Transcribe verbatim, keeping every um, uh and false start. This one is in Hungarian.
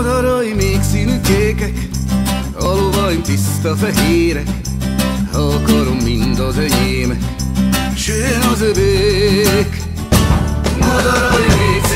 Madarai még színű kékek, a lovaim tiszta fehérek, ha akarom, mind az enyémek, s jön az övék. Madarai még